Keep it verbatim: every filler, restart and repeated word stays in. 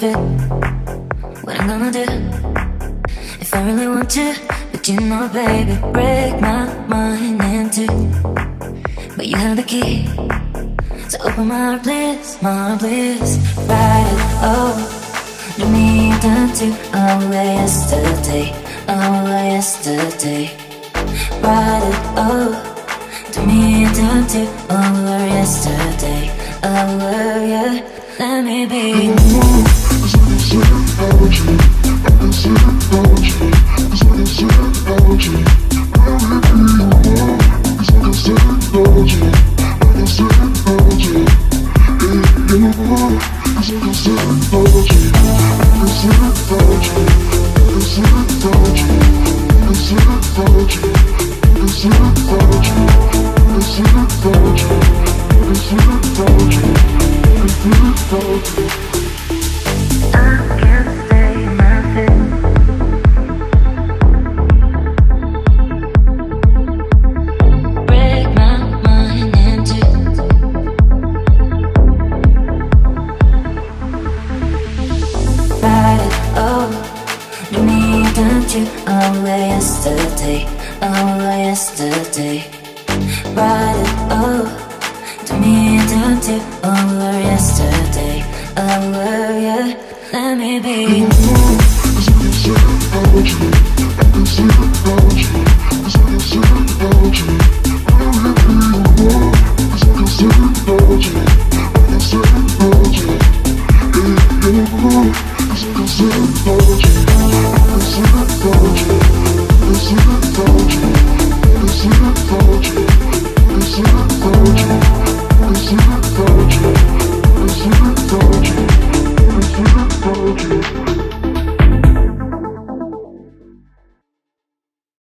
fit. What I'm gonna do if I really want to, but you know, baby, break my mind in two. But you have the key, so open my heart, please, my heart, please. Ride it, oh, do me down to our yesterday, our yesterday. Ride it, oh, do me down to our yesterday, our, yeah. Let me be. Our yesterday, our yesterday. Ride it, oh, to me down to our yesterday, our, yeah. Let me be.